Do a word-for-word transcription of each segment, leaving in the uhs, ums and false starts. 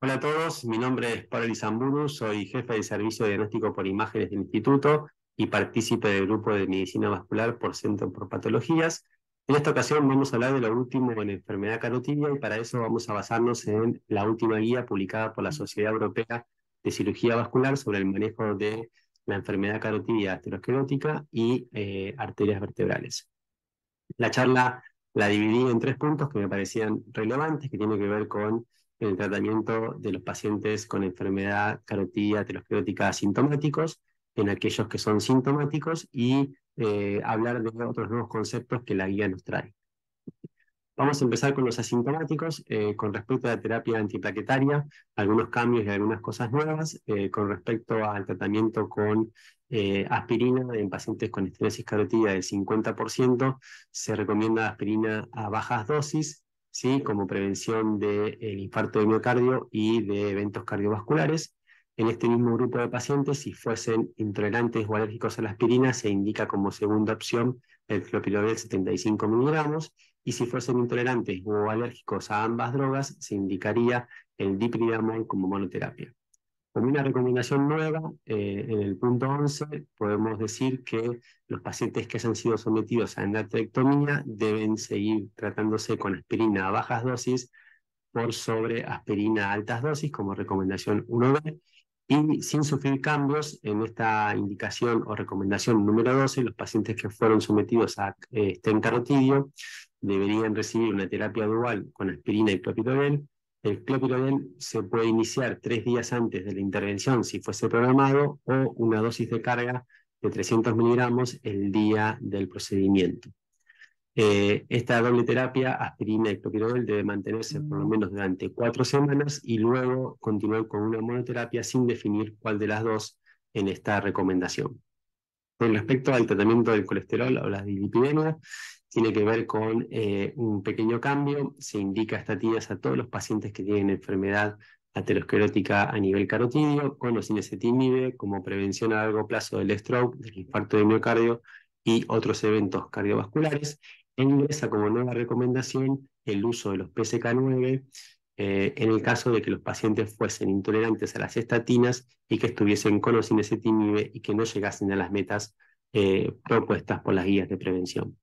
Hola a todos, mi nombre es Pablo Izamburu, soy jefe de servicio de diagnóstico por imágenes del Instituto y partícipe del grupo de medicina vascular por Centro por Patologías. En esta ocasión vamos a hablar de lo último en enfermedad carotidia y para eso vamos a basarnos en la última guía publicada por la Sociedad Europea de Cirugía Vascular sobre el manejo de la enfermedad carotidia aterosclerótica y eh, arterias vertebrales. La charla la dividí en tres puntos que me parecían relevantes, que tienen que ver con el tratamiento de los pacientes con enfermedad carotidia aterosclerótica asintomáticos, en aquellos que son sintomáticos, y eh, hablar de otros nuevos conceptos que la guía nos trae. Vamos a empezar con los asintomáticos. Eh, con respecto a la terapia antiplaquetaria, algunos cambios y algunas cosas nuevas. Eh, con respecto al tratamiento con eh, aspirina en pacientes con estenosis carotidia del cincuenta por ciento, se recomienda aspirina a bajas dosis, ¿sí? Como prevención del infarto de miocardio y de eventos cardiovasculares. En este mismo grupo de pacientes, si fuesen intolerantes o alérgicos a la aspirina, se indica como segunda opción el clopidogrel setenta y cinco miligramos. Y si fuesen intolerantes o alérgicos a ambas drogas, se indicaría el dipridamol como monoterapia. Como una recomendación nueva, eh, en el punto once podemos decir que los pacientes que hayan sido sometidos a endarterectomía deben seguir tratándose con aspirina a bajas dosis por sobre aspirina a altas dosis como recomendación uno B, y sin sufrir cambios en esta indicación o recomendación número doce, los pacientes que fueron sometidos a eh, stent carotidio deberían recibir una terapia dual con aspirina y clopidogrel. El clopidogrel se puede iniciar tres días antes de la intervención si fuese programado, o una dosis de carga de trescientos miligramos el día del procedimiento. Eh, esta doble terapia, aspirina y clopidogrel, debe mantenerse por lo menos durante cuatro semanas y luego continuar con una monoterapia sin definir cuál de las dos en esta recomendación. Con respecto al tratamiento del colesterol o las dislipidemias, tiene que ver con eh, un pequeño cambio. Se indica estatinas a todos los pacientes que tienen enfermedad aterosclerótica a nivel carotidio, con o sin ezetimibe, como prevención a largo plazo del stroke, del infarto de miocardio y otros eventos cardiovasculares. E ingresa como nueva recomendación el uso de los P C K nueve eh, en el caso de que los pacientes fuesen intolerantes a las estatinas y que estuviesen con o sin ezetimibe y que no llegasen a las metas eh, propuestas por las guías de prevención.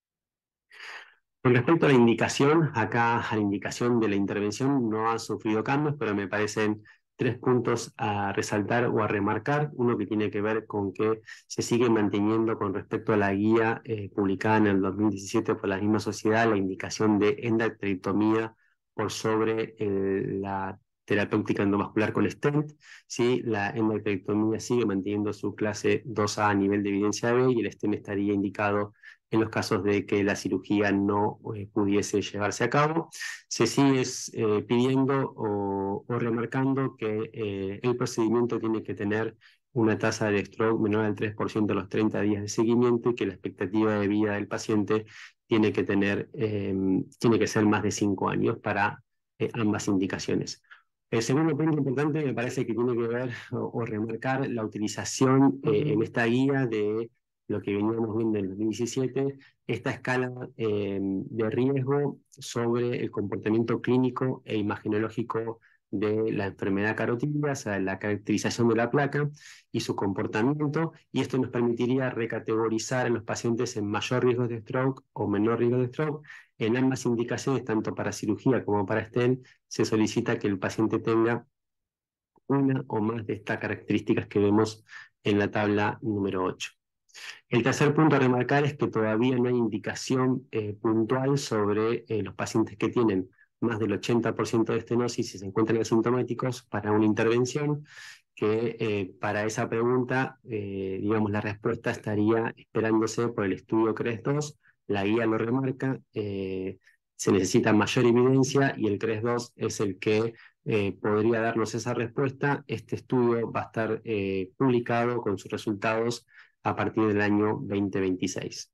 Con respecto a la indicación, acá a la indicación de la intervención no han sufrido cambios, pero me parecen tres puntos a resaltar o a remarcar. Uno que tiene que ver con que se sigue manteniendo con respecto a la guía eh, publicada en el dos mil diecisiete por la misma sociedad, la indicación de endarterectomía por sobre eh, la terapéutica endovascular con stent. ¿Sí? La endarterectomía sigue manteniendo su clase dos A a nivel de evidencia B, y el stent estaría indicado en los casos de que la cirugía no eh, pudiese llevarse a cabo. Se sigue eh, pidiendo o, o remarcando que eh, el procedimiento tiene que tener una tasa de stroke menor al tres por ciento a los treinta días de seguimiento, y que la expectativa de vida del paciente tiene que, tener, eh, tiene que ser más de cinco años para eh, ambas indicaciones. El segundo punto importante me parece que tiene que ver o, o remarcar la utilización eh, en esta guía de lo que veníamos viendo en el dos mil diecisiete, esta escala eh, de riesgo sobre el comportamiento clínico e imagenológico de la enfermedad carotidia, o sea, la caracterización de la placa y su comportamiento, y esto nos permitiría recategorizar a los pacientes en mayor riesgo de stroke o menor riesgo de stroke. En ambas indicaciones, tanto para cirugía como para stent, se solicita que el paciente tenga una o más de estas características que vemos en la tabla número ocho. El tercer punto a remarcar es que todavía no hay indicación eh, puntual sobre eh, los pacientes que tienen más del ochenta por ciento de estenosis y se encuentran asintomáticos para una intervención, que eh, para esa pregunta, eh, digamos, la respuesta estaría esperándose por el estudio CREST dos. La guía lo remarca, eh, se necesita mayor evidencia y el CREST dos es el que eh, podría darnos esa respuesta. Este estudio va a estar eh, publicado con sus resultados a partir del año veinte veintiséis.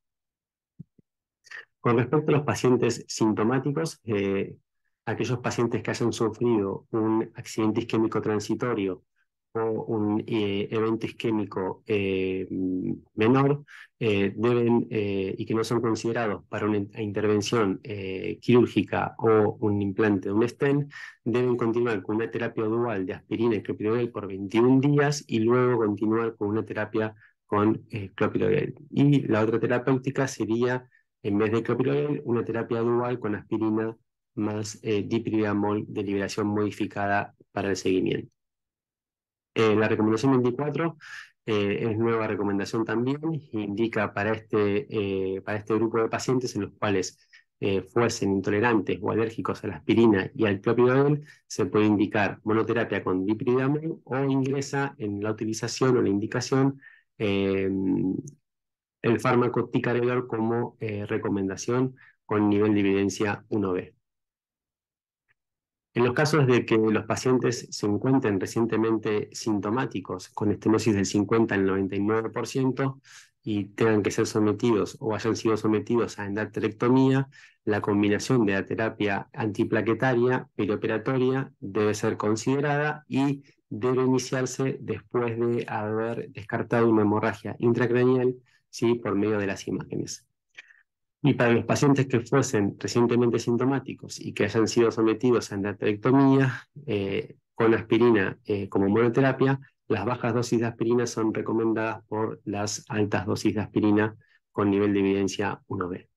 Con respecto a los pacientes sintomáticos, eh, aquellos pacientes que hayan sufrido un accidente isquémico transitorio o un eh, evento isquémico eh, menor eh, deben, eh, y que no son considerados para una intervención eh, quirúrgica o un implante de un stent, deben continuar con una terapia dual de aspirina y clopidogrel por veintiún días y luego continuar con una terapia con eh, clopidogrel. Y la otra terapéutica sería, en vez de clopidogrel, una terapia dual con aspirina más eh, dipridamol de liberación modificada para el seguimiento. Eh, la recomendación veinticuatro eh, es nueva recomendación también, indica para este, eh, para este grupo de pacientes en los cuales eh, fuesen intolerantes o alérgicos a la aspirina y al clopidogrel, se puede indicar monoterapia con dipridamol o ingresa en la utilización o la indicación eh, el fármaco ticagrelor como eh, recomendación con nivel de evidencia uno B. En los casos de que los pacientes se encuentren recientemente sintomáticos con estenosis del cincuenta al noventa y nueve por ciento y tengan que ser sometidos o hayan sido sometidos a endarterectomía, la combinación de la terapia antiplaquetaria perioperatoria debe ser considerada y debe iniciarse después de haber descartado una hemorragia intracraneal, ¿sí?, por medio de las imágenes. Y para los pacientes que fuesen recientemente sintomáticos y que hayan sido sometidos a endarterectomía eh, con aspirina eh, como monoterapia, las bajas dosis de aspirina son recomendadas por las altas dosis de aspirina con nivel de evidencia uno B.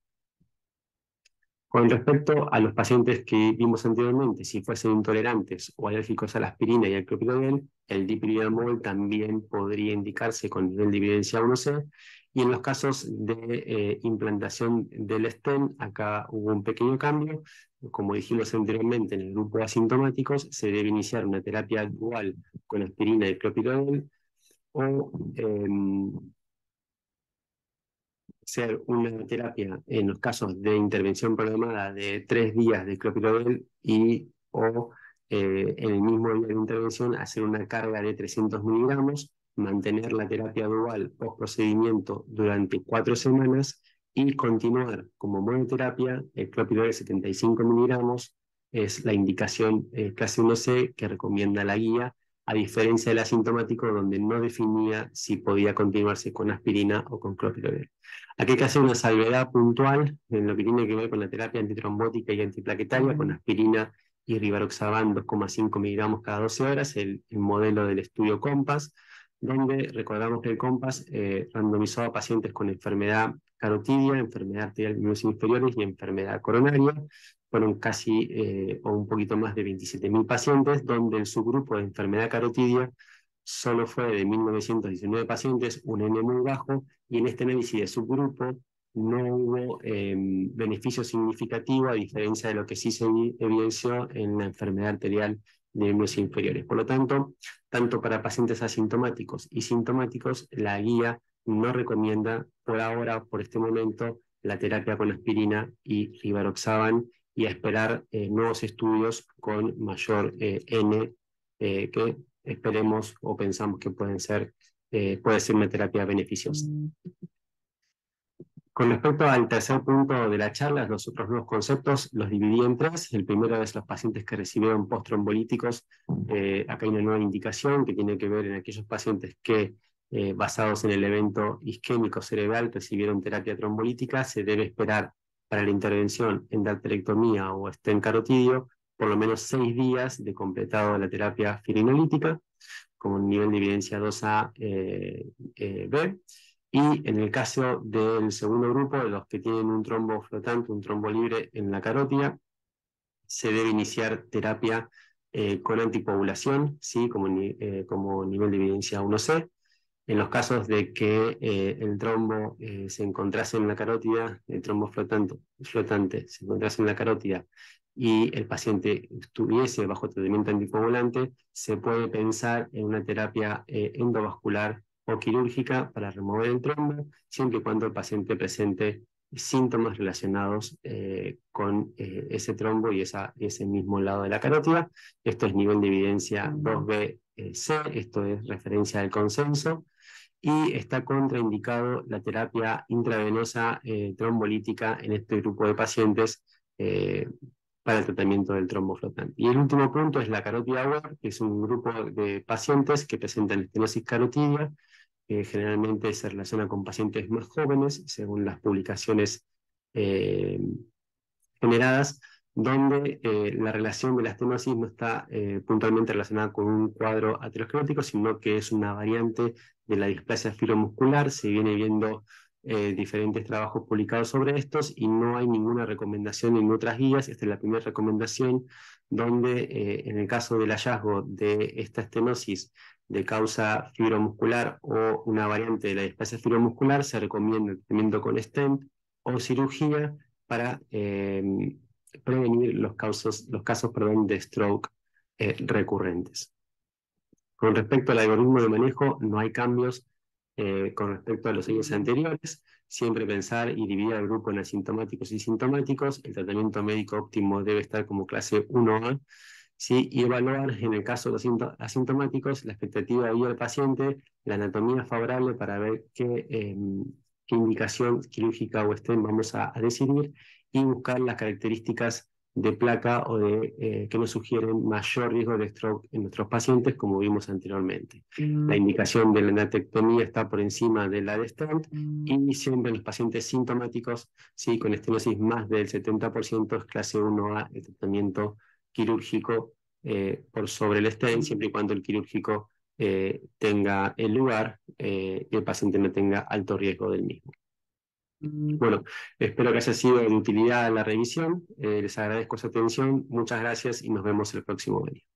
Con respecto a los pacientes que vimos anteriormente, si fuesen intolerantes o alérgicos a la aspirina y al clopidogrel, el dipridamol también podría indicarse con nivel de evidencia uno C. Y en los casos de eh, implantación del stent, acá hubo un pequeño cambio. Como dijimos anteriormente, en el grupo de asintomáticos se debe iniciar una terapia dual con aspirina y clopidogrel o eh, ser una terapia en los casos de intervención programada de tres días de clopidogrel y o eh, en el mismo día de intervención hacer una carga de trescientos miligramos, mantener la terapia dual post procedimiento durante cuatro semanas y continuar como monoterapia el clopidogrel setenta y cinco miligramos es la indicación eh, clase uno C que recomienda la guía, a diferencia del asintomático donde no definía si podía continuarse con aspirina o con clopidogrel. Aquí hay que hacer una salvedad puntual en lo que tiene que ver con la terapia antitrombótica y antiplaquetaria, con aspirina y rivaroxaban dos coma cinco miligramos cada doce horas, el, el modelo del estudio COMPAS, donde recordamos que el COMPAS eh, randomizó a pacientes con enfermedad carotidia, enfermedad arterial de miembros inferiores y enfermedad coronaria. Fueron casi eh, o un poquito más de veintisiete mil pacientes, donde el subgrupo de enfermedad carotidia solo fue de mil novecientos diecinueve pacientes, un N muy bajo, y en este análisis de subgrupo no hubo eh, beneficio significativo, a diferencia de lo que sí se evidenció en la enfermedad arterial de miembros inferiores. Por lo tanto, tanto para pacientes asintomáticos y sintomáticos, la guía no recomienda por ahora, por este momento, la terapia con aspirina y rivaroxaban y a esperar eh, nuevos estudios con mayor eh, N eh, que esperemos o pensamos que pueden ser, eh, puede ser una terapia beneficiosa. Con respecto al tercer punto de la charla, los otros dos conceptos los dividí en tres. El primero es los pacientes que recibieron postrombolíticos. Eh, acá hay una nueva indicación que tiene que ver en aquellos pacientes que, eh, basados en el evento isquémico cerebral, recibieron terapia trombolítica. Se debe esperar para la intervención endarterectomía o stent carotidio por lo menos seis días de completado la terapia firinolítica, como nivel de evidencia dos A eh, eh, B. Y en el caso del segundo grupo, de los que tienen un trombo flotante, un trombo libre en la carótida, se debe iniciar terapia eh, con anticoagulación, ¿sí?, como, eh, como nivel de evidencia uno C. En los casos de que eh, el trombo eh, se encontrase en la carótida, el trombo flotante, flotante se encontrase en la carótida y el paciente estuviese bajo tratamiento anticoagulante, se puede pensar en una terapia eh, endovascular o quirúrgica para remover el trombo, siempre y cuando el paciente presente síntomas relacionados eh, con eh, ese trombo y esa, ese mismo lado de la carótida. Esto es nivel de evidencia dos B C, esto es referencia del consenso, y está contraindicado la terapia intravenosa eh, trombolítica en este grupo de pacientes, eh, para el tratamiento del trombo flotante. Y el último punto es la carótida aware, que es un grupo de pacientes que presentan estenosis carotidia, que generalmente se relaciona con pacientes más jóvenes, según las publicaciones eh, generadas, donde eh, la relación de la estenosis no está eh, puntualmente relacionada con un cuadro aterosclerótico, sino que es una variante de la displasia fibromuscular. Se viene viendo eh, diferentes trabajos publicados sobre estos y no hay ninguna recomendación en otras guías. Esta es la primera recomendación donde eh, en el caso del hallazgo de esta estenosis de causa fibromuscular o una variante de la displasia fibromuscular, se recomienda el tratamiento con stent o cirugía para eh, prevenir los, causos, los casos perdón, de stroke eh, recurrentes. Con respecto al algoritmo de manejo, no hay cambios eh, con respecto a los años anteriores. Siempre pensar y dividir al grupo en asintomáticos y sintomáticos. El tratamiento médico óptimo debe estar como clase uno A. ¿Sí? Y evaluar, en el caso de los asintomáticos, la expectativa de vida del paciente, la anatomía favorable para ver qué, eh, qué indicación quirúrgica o stent vamos a, a decidir, y buscar las características de placa o de, eh, que nos sugieren mayor riesgo de stroke en nuestros pacientes, como vimos anteriormente. Mm. La indicación de la endarterectomía está por encima de la de stent, mm. y siempre en los pacientes sintomáticos, sí, con estenosis más del setenta por ciento, es clase uno A el tratamiento quirúrgico eh, por sobre el stent, siempre y cuando el quirúrgico eh, tenga el lugar eh, y el paciente no tenga alto riesgo del mismo. Bueno, espero que haya sido de utilidad la revisión. Eh, les agradezco su atención, muchas gracias y nos vemos el próximo video.